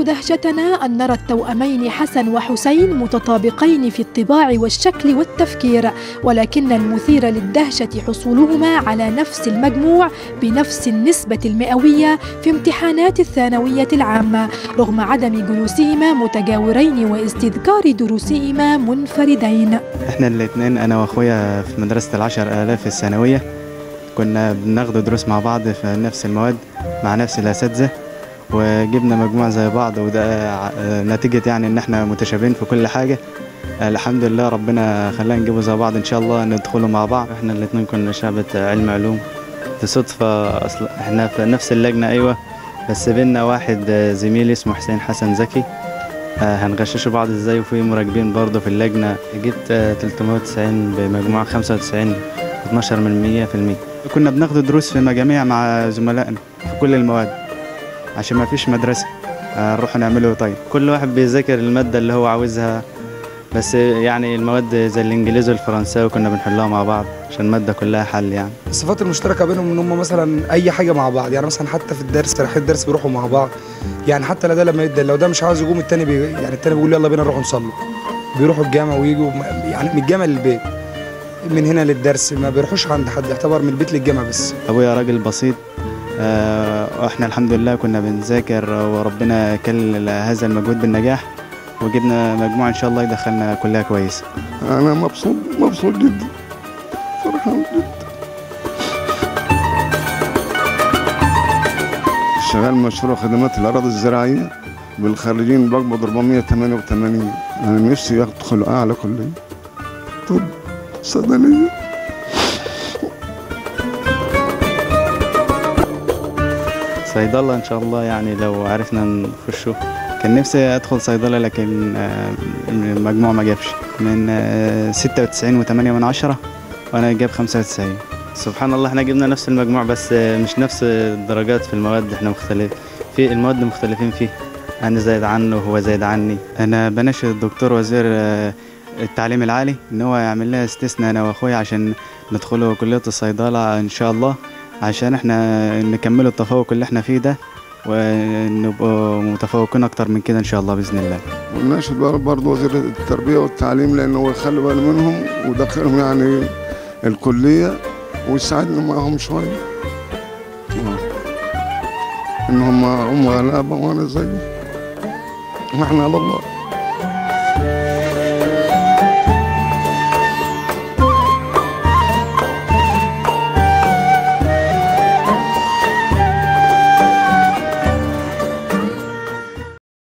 دهشتنا أن نرى التوأمين حسن وحسين متطابقين في الطباع والشكل والتفكير، ولكن المثير للدهشة حصولهما على نفس المجموع بنفس النسبة المئوية في امتحانات الثانوية العامة، رغم عدم جلوسهما متجاورين واستذكار دروسهما منفردين. احنا الاثنين أنا وأخويا في مدرسة 10,000 الثانوية، كنا بناخد دروس مع بعض في نفس المواد مع نفس الأساتذة، وجبنا مجموع زي بعض، وده نتيجة يعني ان احنا متشابهين في كل حاجة. الحمد لله ربنا خلانا نجيبه زي بعض، ان شاء الله ندخله مع بعض. احنا الاثنين كنا شعبة علم علوم، بصدفة اصلا احنا في نفس اللجنة ايوه، بس بينا واحد زميلي اسمه حسين حسن زكي، هنغششوا بعض ازاي، وفي مراقبين برضه في اللجنة. جبت 390 بمجموع 95 12%. كنا بناخد دروس في مجاميع مع زملائنا في كل المواد عشان ما فيش مدرسة نروح نعمله. طيب كل واحد بيذاكر المادة اللي هو عاوزها، بس يعني المواد زي الإنجليزي والفرنساوي كنا بنحلها مع بعض عشان المادة كلها حل. يعني الصفات المشتركة بينهم ان هم مثلا أي حاجة مع بعض، يعني مثلا حتى في الدرس رايحين الدرس بيروحوا مع بعض، يعني حتى ده لما يدي لو ده مش عاوز يقوم التاني يعني التاني بيقول يلا بينا نروح نصلي، بيروحوا الجامع ويجوا يعني من الجامع للبيت، من هنا للدرس، ما بيروحوش عند حد، يعتبر من البيت للجامع بس. أبويا راجل بسيط، واحنا الحمد لله كنا بنذاكر وربنا كل هذا المجهود بالنجاح، وجبنا مجموعة ان شاء الله يدخلنا كلها كويسة. انا مبسوط جدا، فرحان جدا. شغال مشروع خدمات الأراضي الزراعية بالخريجين، بقبض 488. انا نفسي ادخل اعلى كلية طب صيدلية. صيدلة إن شاء الله، يعني لو عرفنا نخشه. كان نفسي أدخل صيدلة لكن المجموع ما جابش، من 96.8 وأنا جاب 95. سبحان الله احنا جبنا نفس المجموع بس مش نفس الدرجات في المواد، احنا مختلف في المواد مختلفين فيه، أنا زايد عنه وهو زايد عني. أنا بناشد الدكتور وزير التعليم العالي إن هو يعمل لها استثناء أنا وأخويا عشان ندخله كلية الصيدلة إن شاء الله، عشان احنا نكمل التفوق اللي احنا فيه ده ونبقى متفوقين اكتر من كده ان شاء الله باذن الله. وناشد برضه وزير التربيه والتعليم لانه هو يخلي باله منهم ودخلهم يعني الكليه ويساعدنا معاهم شويه، ان هم غلابه وانا زيهم، واحنا على الله.